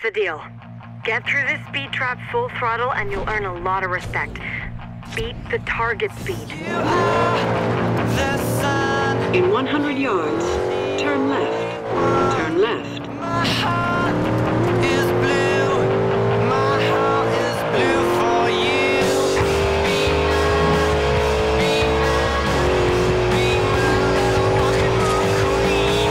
the deal. Get through this speed trap full throttle and you'll earn a lot of respect. Beat the target speed. In 100 yards, turn left. Turn left. My heart is blue. My heart is blue for you. Be my little rock and roll queen.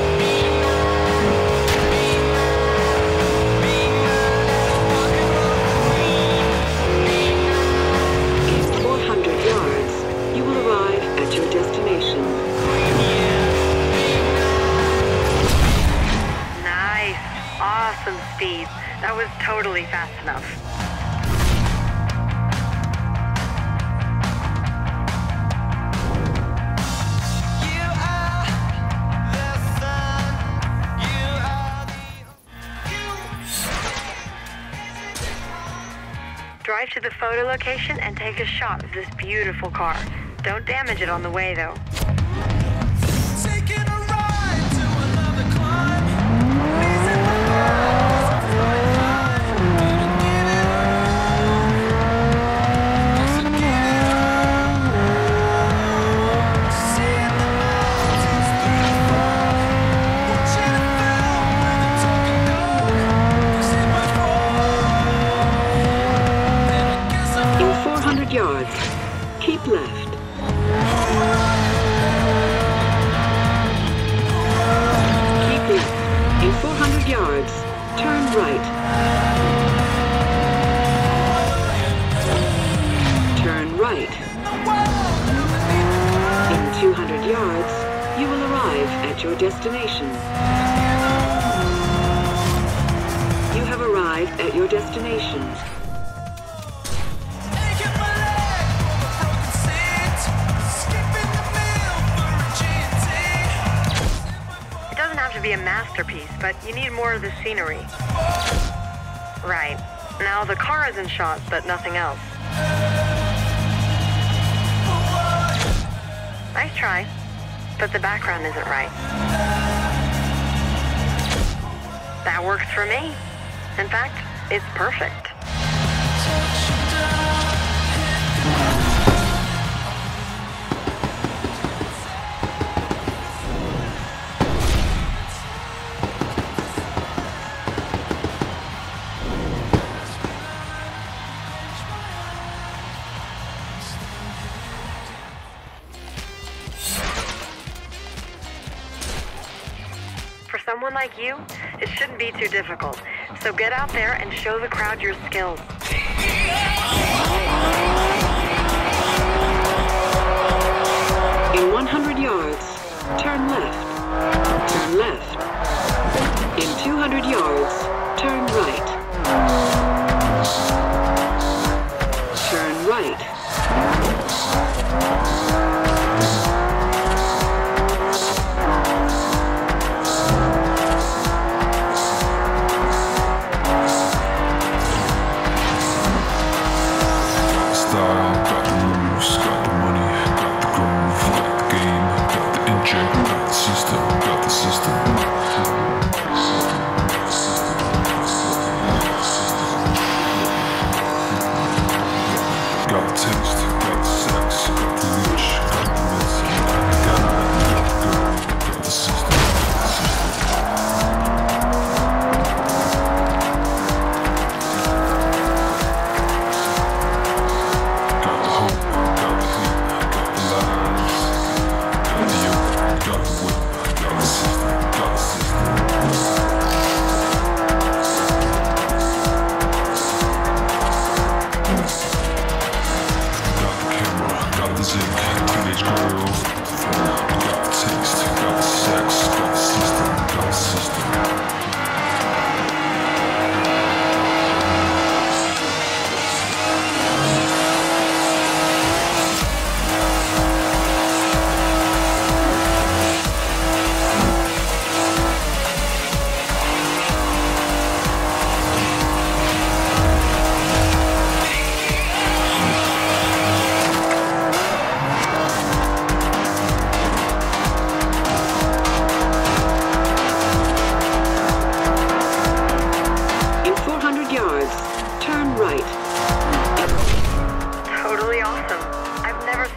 Be my little rock and roll queen. In 400 yards, you will arrive at your destination. Nice. Awesome speed. That was totally fast enough. You are the sun. You are the Drive to the photo location and take a shot of this beautiful car. Don't damage it on the way, though. taking a ride to another climb. Reason for life, I'm flying high. Gonna give it all. Yes, I'm giving it all. Seeing the mountains through the fog. Watching a film with a talking dog. 'Cause if I fall, then I guess I'm In 400 yards, keep left. Keep left. In 400 yards, turn right. Turn right. In 200 yards, you will arrive at your destination. You have arrived at your destination. aching my leg for a broken seat. Skipping the meal for a G&T. It doesn't have to be a masterpiece, but you need more of the scenery. Right. Now, the car is in shot, but nothing else. Nice try, but the background isn't right. That works for me. In fact, it's perfect. For someone like you, it shouldn't be too difficult. So get out there and show the crowd your skills. In 100 yards, turn left. Turn left. In 200 yards, turn right. Turn right. Style, got the moves, got the money, got the groove, got the game, got the inject, got the system, got the system. Got the taste, got the sex, got the reach, got the medicine, got the guy, got the girl, got the system, got the hope, got the hate, got the lies, got the yoke, got the whip, got the system, got the system. Got the camera, got the zinc, teenage girl. Got the taste, got the sex, got the system, got the system.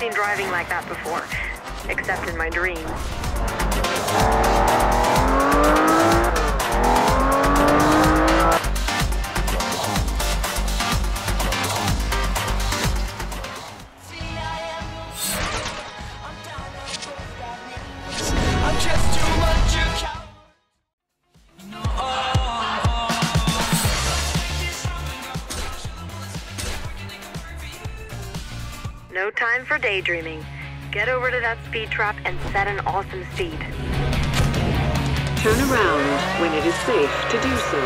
seen driving like that before, except in my dreams. I'm just too much account. No time for daydreaming. Get over to that speed trap and set an awesome speed. Turn around when it is safe to do so.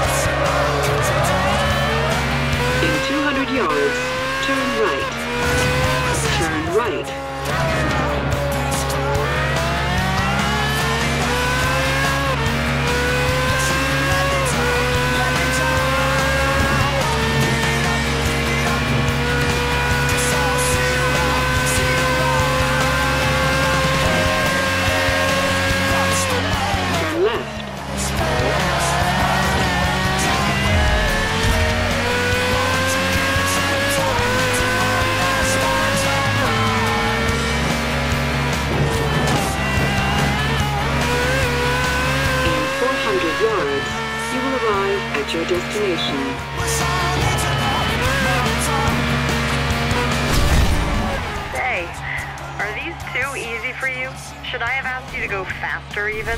In 200 yards, turn right. Turn right. Turn left. In 400 yards, you will arrive at your destination. Say, are these too easy for you? Should I have asked you to go faster even?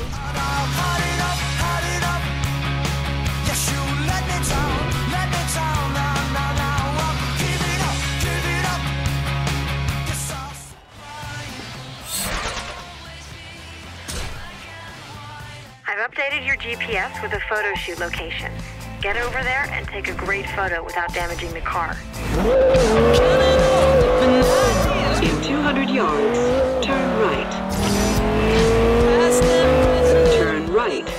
I've updated your GPS with a photo shoot location. Get over there and take a great photo without damaging the car. In 200 yards, turn right. Turn right.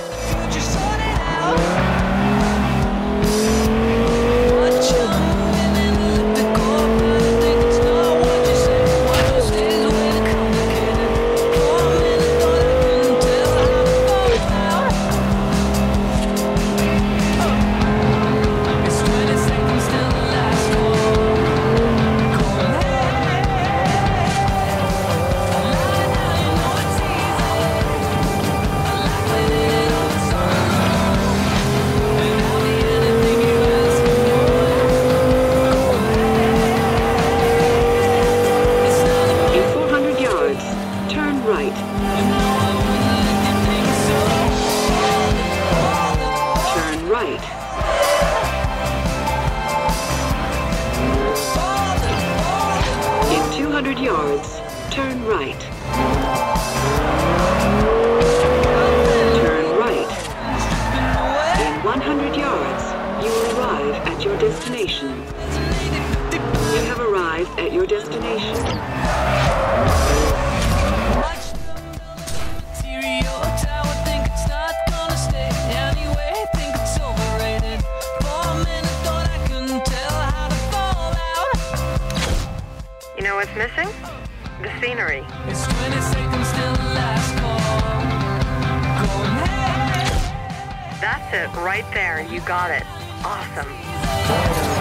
In 400 yards, turn right. Turn right. In 200 yards, turn right. Turn right. In 100 yards, you will arrive at your destination. You have arrived at your destination. You know what's missing? The scenery. It's 20 seconds till the last call. Going ahead. That's it right there. You got it. Awesome.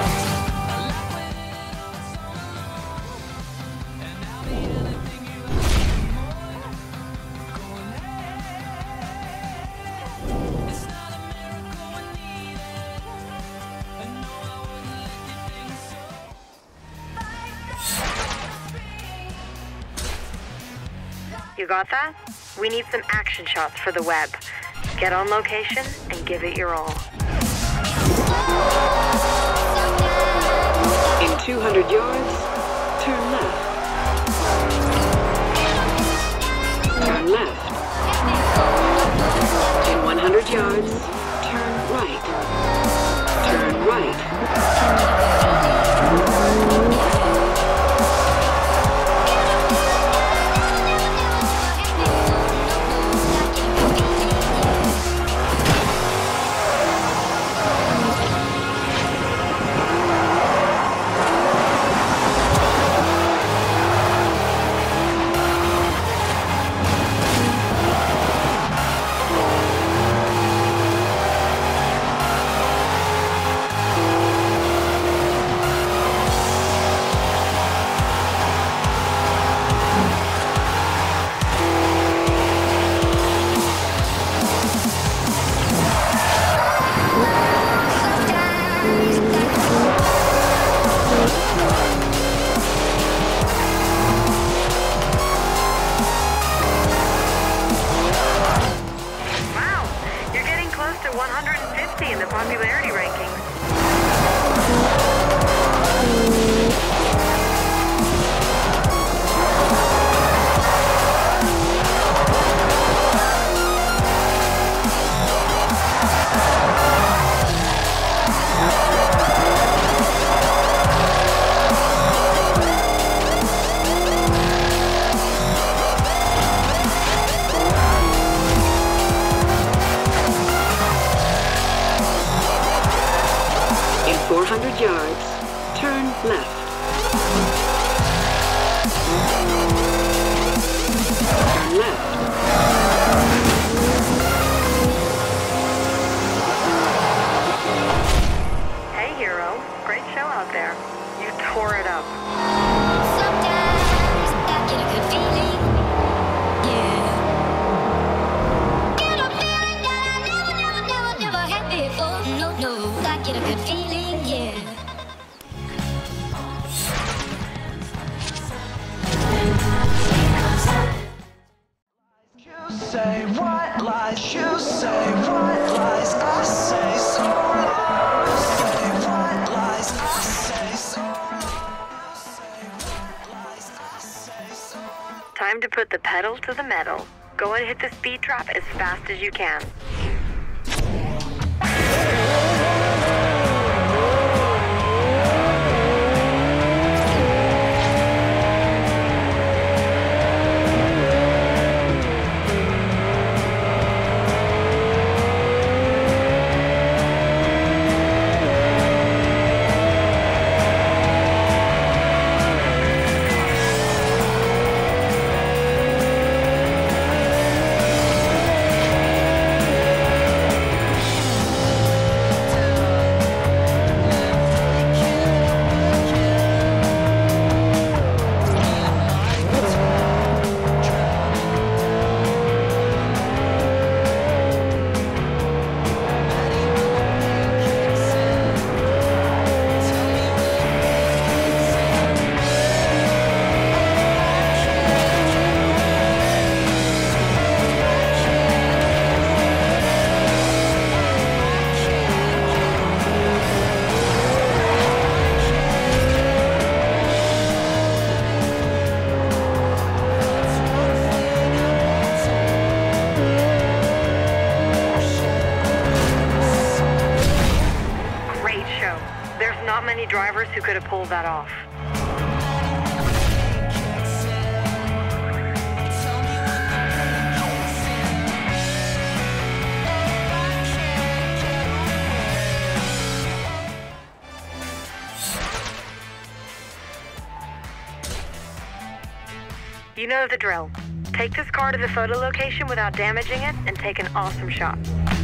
You got that? We need some action shots for the web. Get on location and give it your all. In 200 yards, turn left. Turn left. In 100 yards, turn right. Turn right. Time to put the pedal to the metal. Go and hit the speed trap as fast as you can. Not many drivers who could have pulled that off. You know the drill. Take this car to the photo location without damaging it and take an awesome shot.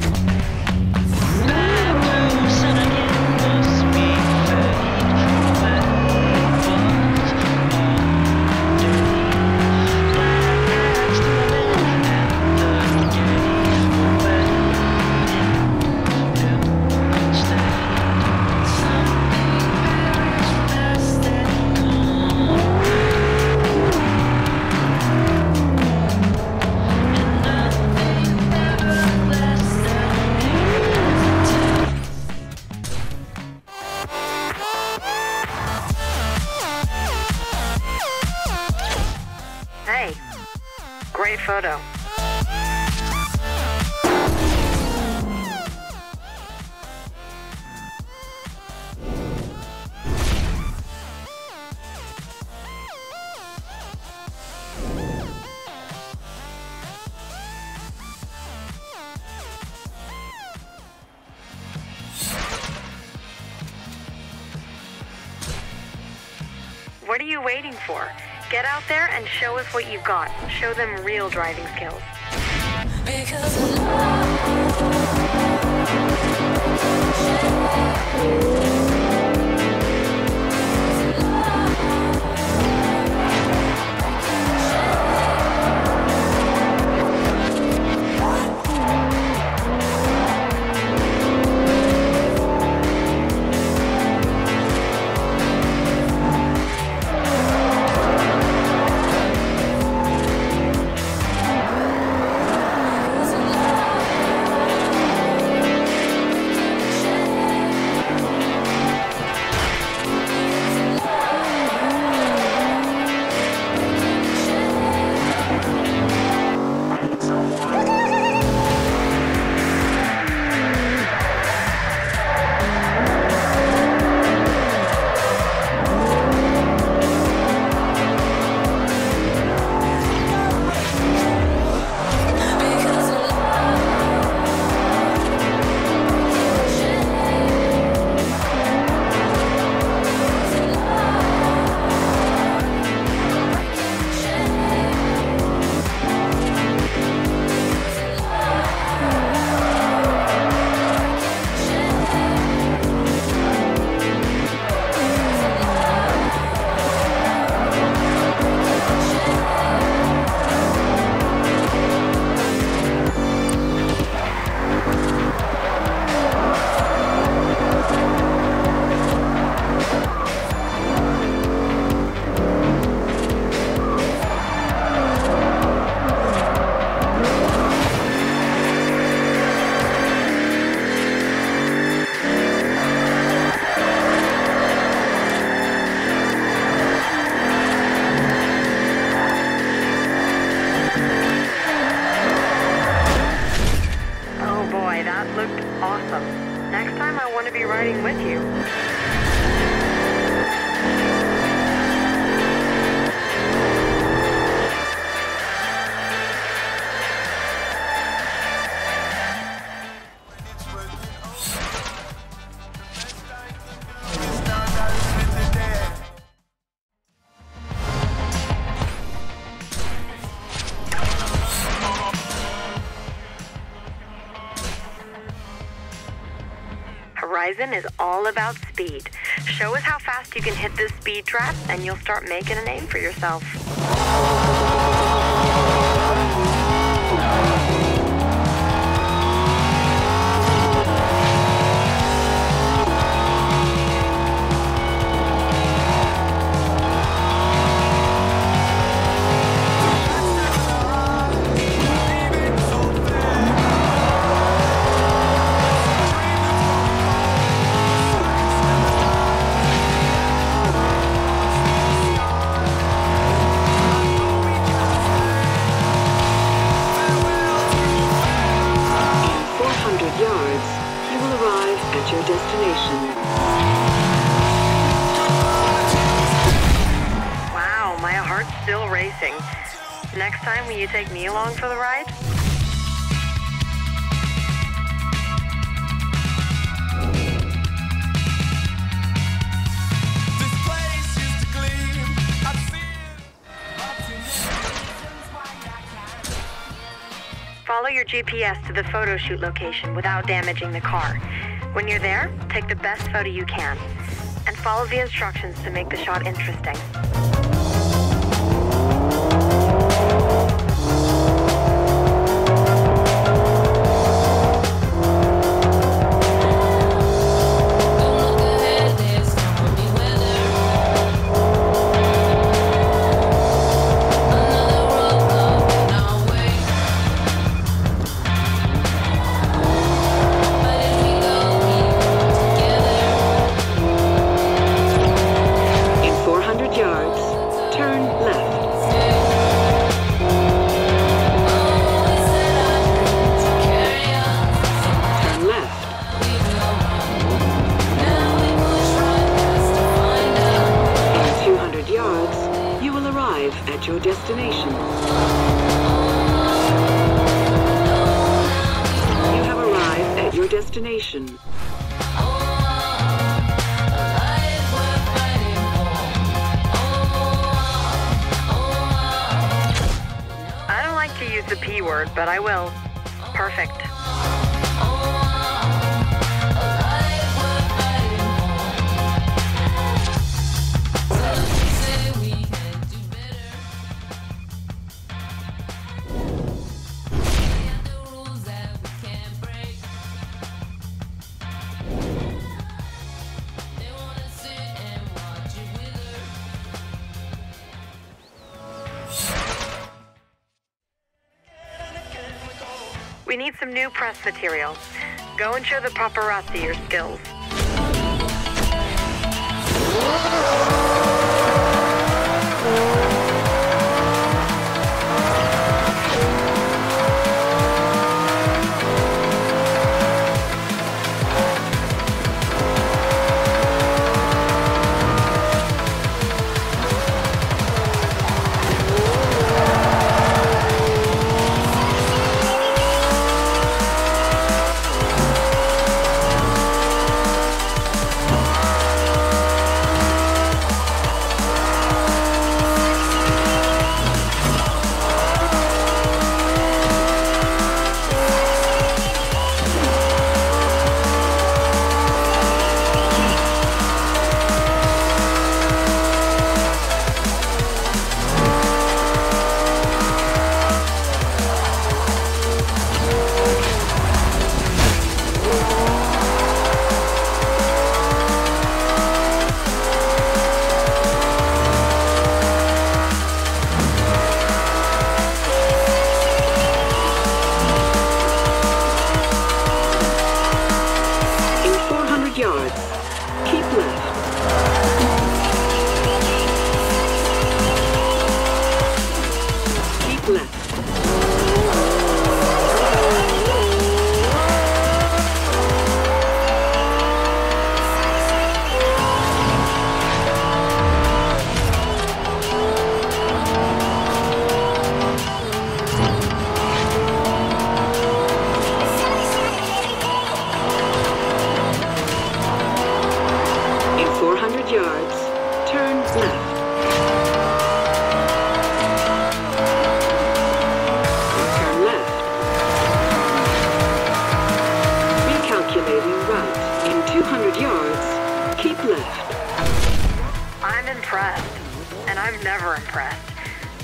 Hey, great photo. What are you waiting for? Get out there and show us what you've got. Show them real driving skills. Because of love. Horizon is all about speed. Show us how fast you can hit this speed trap, and you'll start making a name for yourself. Wow, my heart's still racing. Next time, will you take me along for the ride? This place used to gleam. I've seen Follow your GPS to the photo shoot location without damaging the car. When you're there, take the best photo you can, and follow the instructions to make the shot interesting. At your destination. You have arrived at your destination. I don't like to use the P word, but I will. Perfect. We need some new press material. Go and show the paparazzi your skills.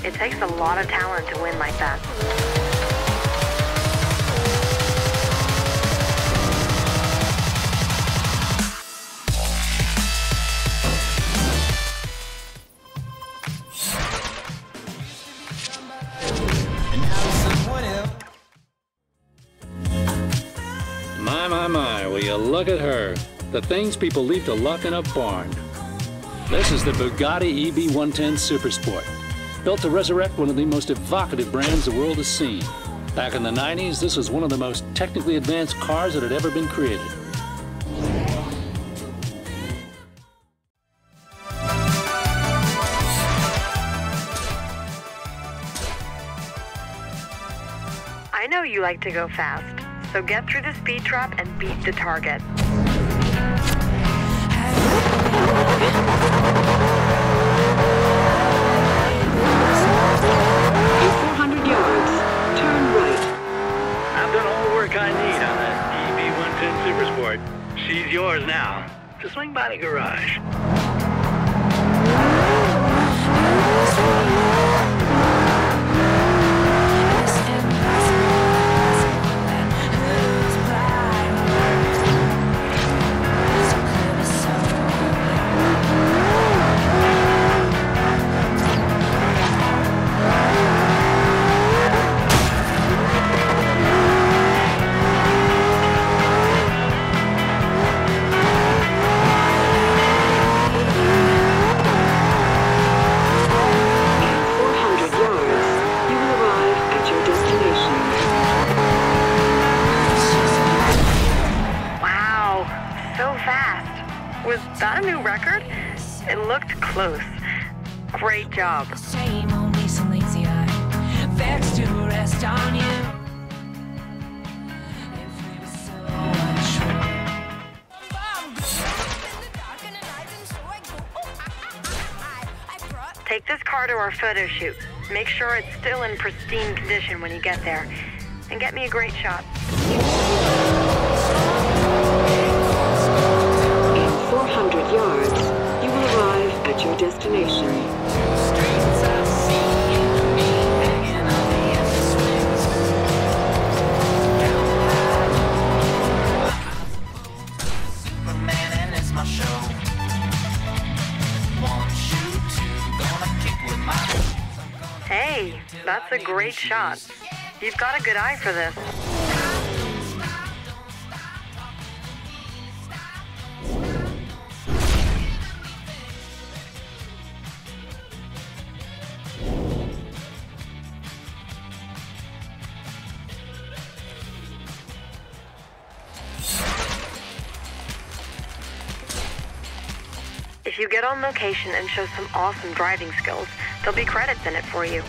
It takes a lot of talent to win like that. My, will you look at her. The things people leave to luck in a barn. This is the Bugatti EB110 Supersport, built to resurrect one of the most evocative brands the world has seen. Back in the 90s, this was one of the most technically advanced cars that had ever been created. I know you like to go fast, so get through the speed trap and beat the target. In 400 yards, turn right. I've done all the work I need on that EB110 Supersport. She's yours now. Just swing by the garage. Was that a new record? It looked close. Great job. Same only some lazy eye. Vexed to rest on you. If we were so untrue. Take this car to our photo shoot. Make sure it's still in pristine condition when you get there. And get me a great shot. 400 yards, you will arrive at your destination. Hey, that's a great shot. You've got a good eye for this. If you get on location and show some awesome driving skills, there'll be credits in it for you.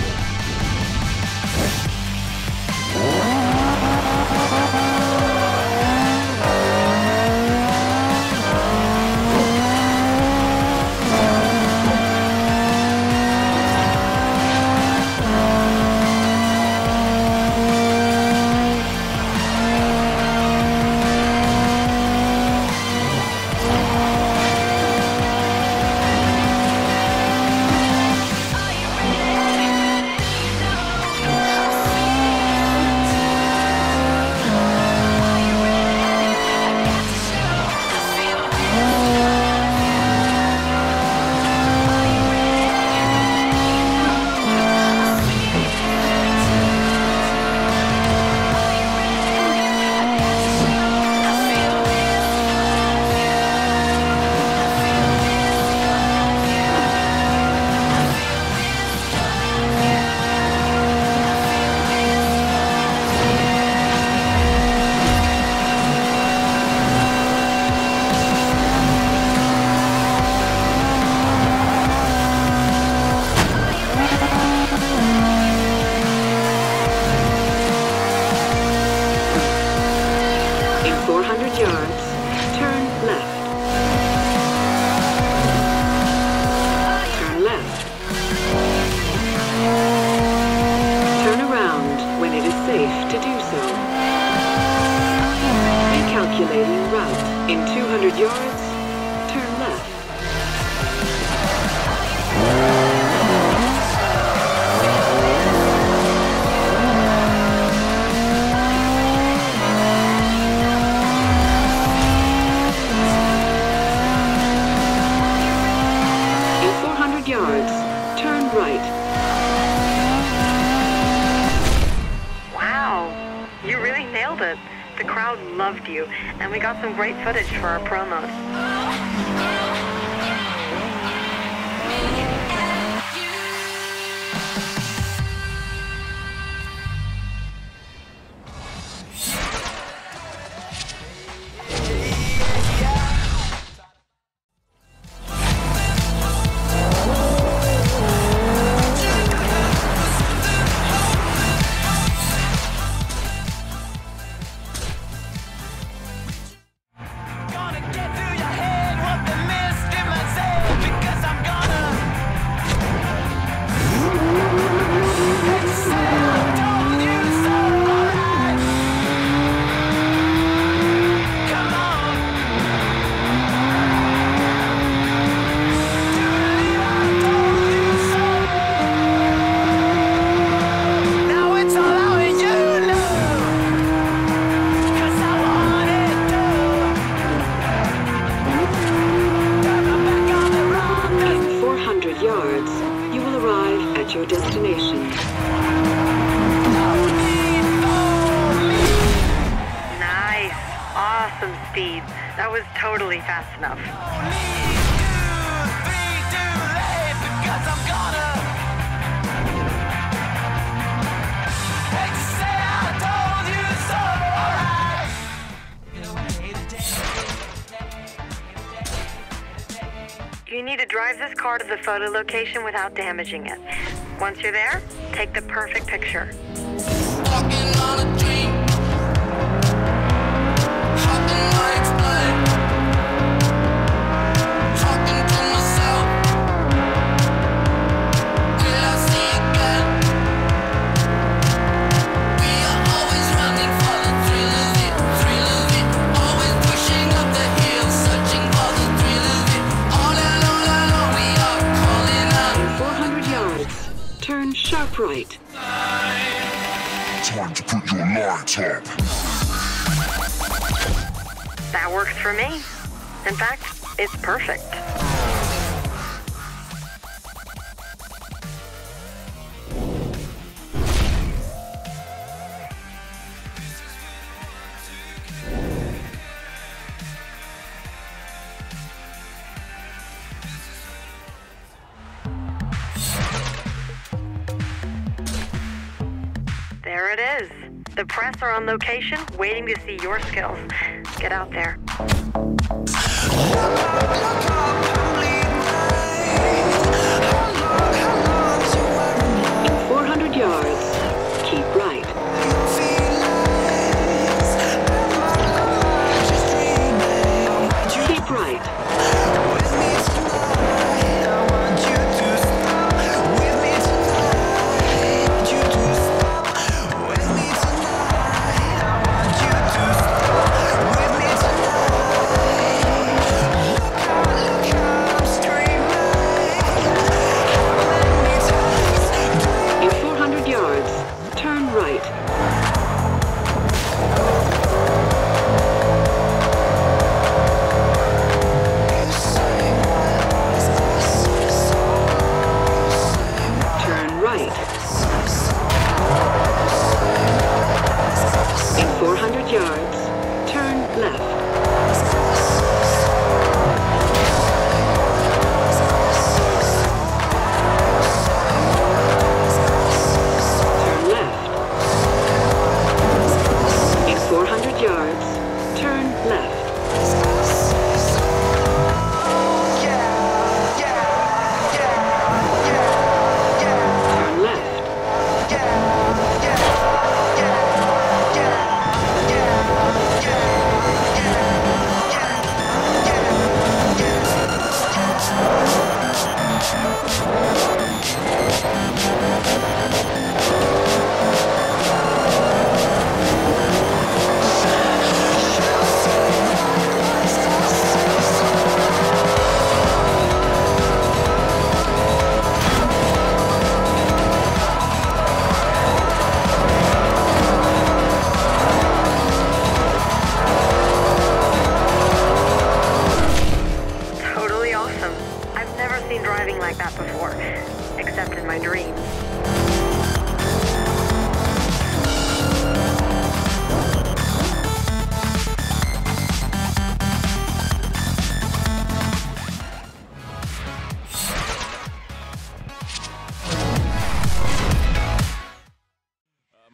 In 200 yards, turn left. The crowd loved you, and we got some great footage for our promos. Gonna get through your head what the mist in myself, because I'm gonna say I told you so. Alright, come on. Do believe I told you so. Now it's all out and you know, 'cause I want it to. In 400 yards, you will arrive at your destination. Nice. Awesome speed. That was totally fast enough. You need to drive this car to the photo location without damaging it. Once you're there, take the perfect picture. Walking on a dream. How can I explain? Talking to myself. Will I see again? We are always running for the thrill of it, thrill of it. Always pushing up the hill, searching for the thrill of it. All alone, we are calling out. In 400 yards, turn sharp right. Time to put your lights up. That works for me. In fact, it's perfect. There it is. The press are on location, waiting to see your skills. Get out there. In 400 yards, keep right. Keep right. In 400 yards, turn right. Turn right. In 400 yards, turn left. Turn left. In 400 yards, turn left. Turn left.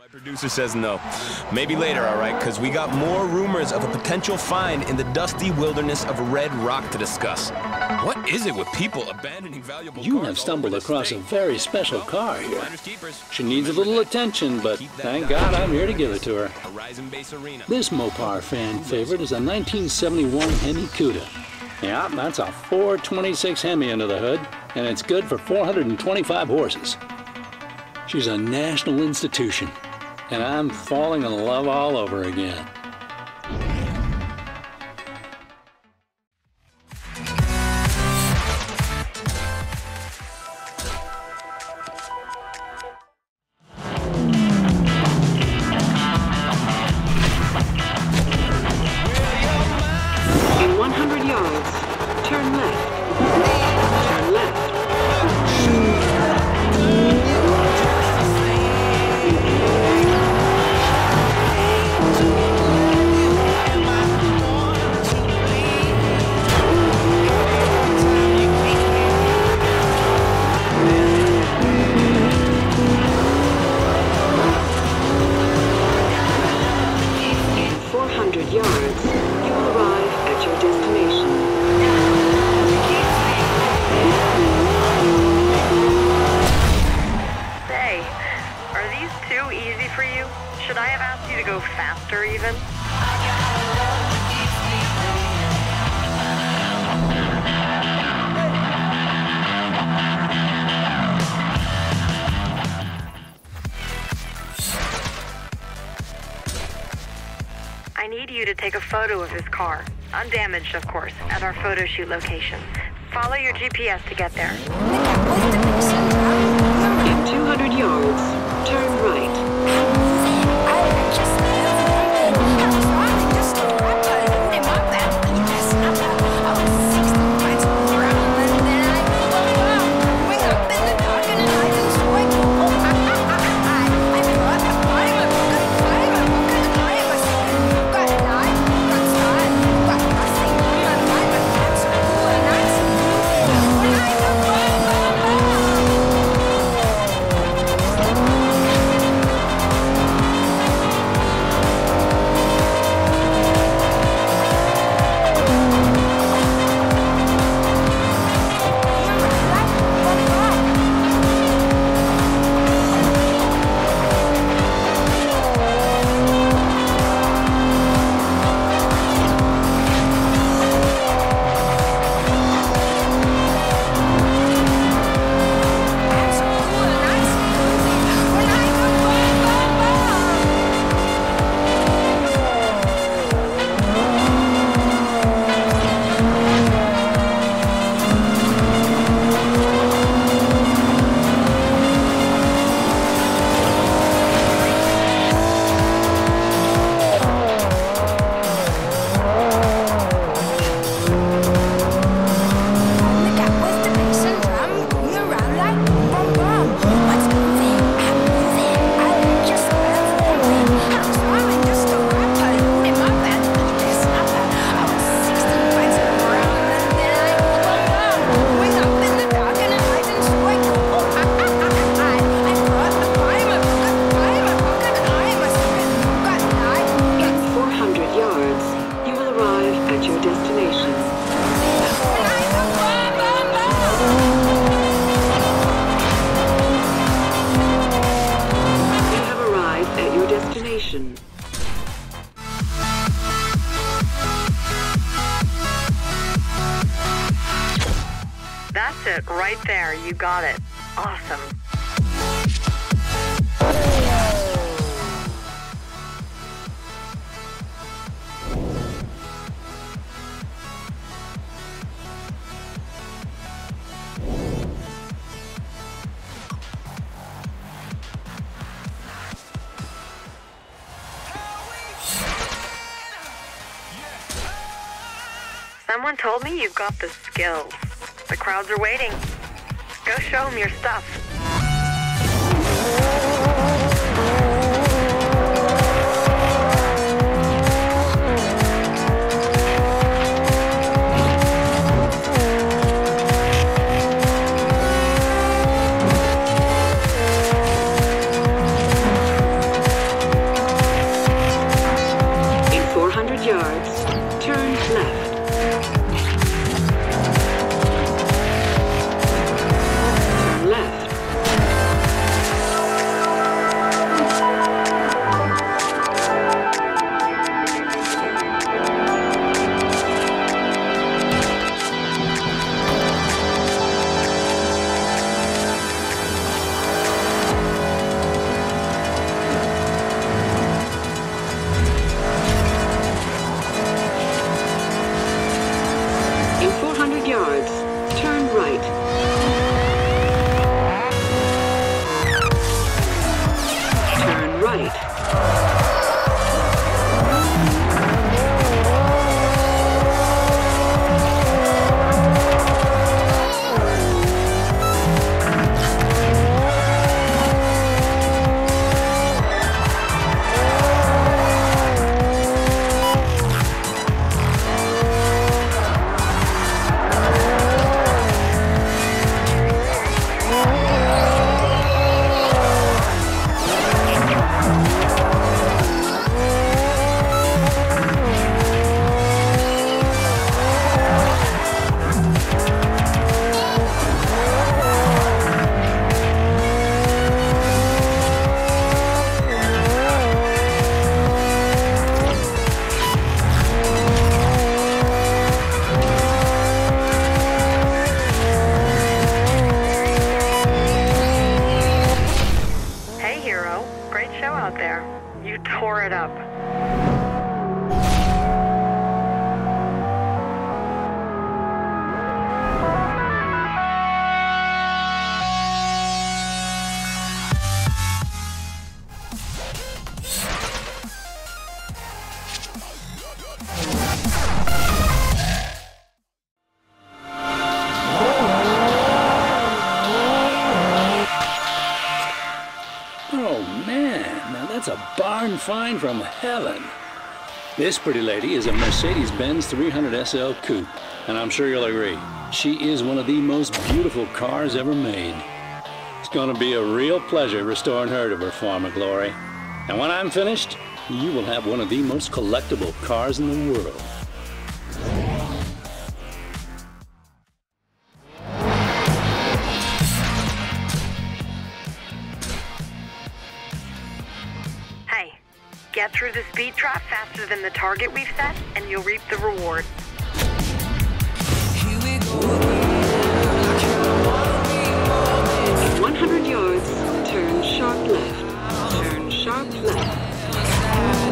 Producer says no. Maybe later, all right? Because we got more rumors of a potential find in the dusty wilderness of Red Rock to discuss. What is it with people abandoning valuable You cars have all stumbled over the across a state? very special car here. Finders keepers. She needs a little attention, but thank God I'm here to give it to her. Horizon Base Arena. This Mopar fan favorite is a 1971 Hemi Cuda. Yeah, that's a 426 Hemi under the hood, and it's good for 425 horses. She's a national institution, and I'm falling in love all over again. In 100 yards, turn left. Turn left. 400 yards, you will arrive at your destination. Hey, are these too easy for you? Should I have asked you to go faster even? I need you to take a photo of this car. Undamaged, of course, at our photo shoot location. Follow your GPS to get there. In 200 yards, turn right. That's it, right there. You got it. Awesome. Someone told me you've got the skills. The crowds are waiting. Go show them your stuff. right. Hey, hero. Great show out there. You tore it up. Oh man, now that's a barn find from heaven. This pretty lady is a Mercedes-Benz 300 SL Coupe, and I'm sure you'll agree, she is one of the most beautiful cars ever made. It's gonna be a real pleasure restoring her to her former glory. And when I'm finished, you will have one of the most collectible cars in the world. Hey, get through the speed trap faster than the target we've set, and you'll reap the reward. At 100 yards, turn sharp left. Turn sharp left.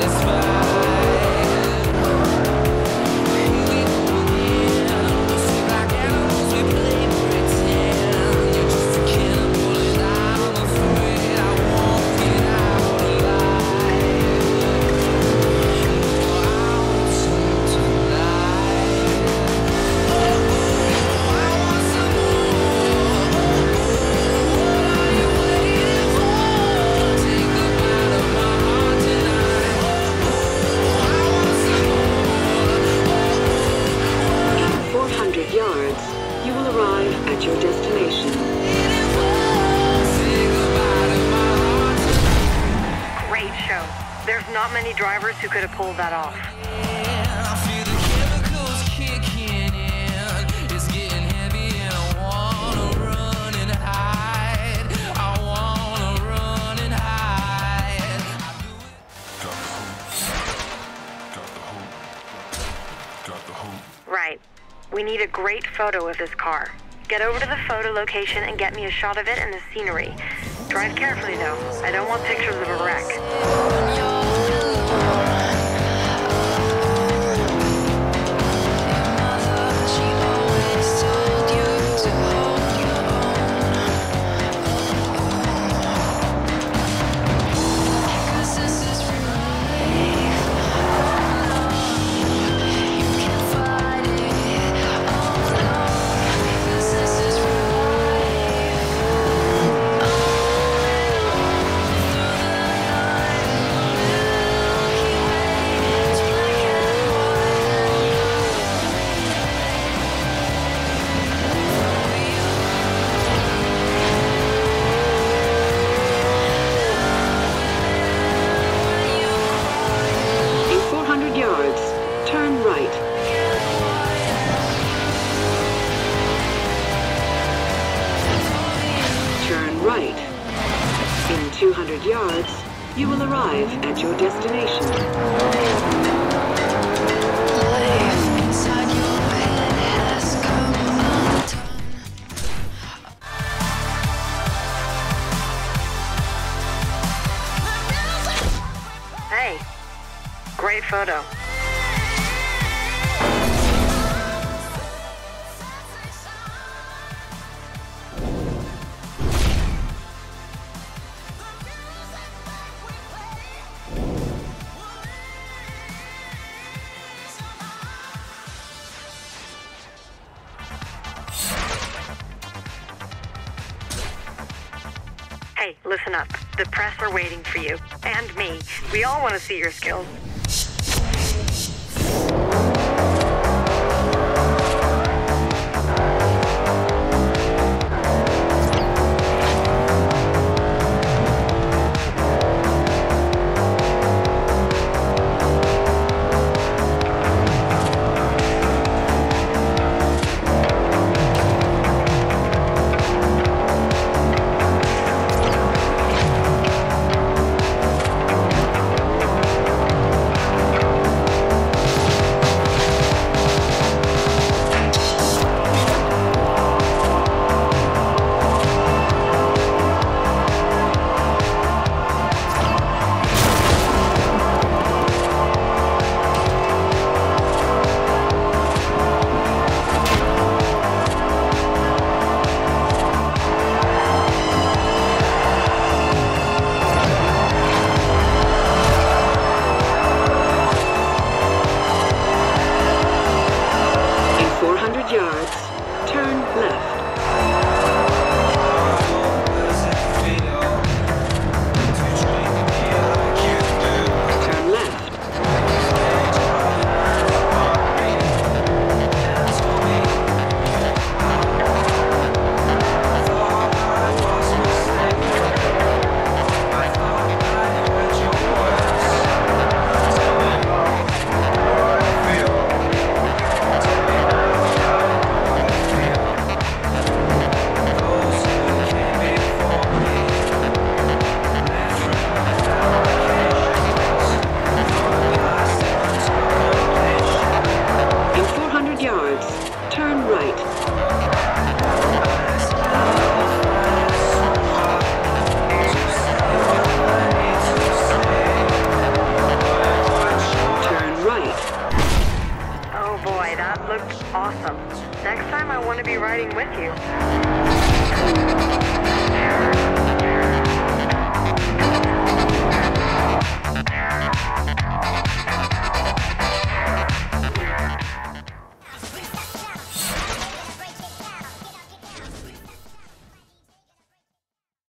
In 400 yards, you will arrive at your destination. Great show. There's not many drivers who could have pulled that off. Right. We need a great photo of this car. Get over to the photo location and get me a shot of it and the scenery. Drive carefully, though. I don't want pictures of a wreck. In 400 yards, turn right. Turn right. In 200 yards, you will arrive at your destination. Hey, great photo. Hey, listen up. The press are waiting for you. And me. We all want to see your skills. Awesome. Next time I want to be riding with you.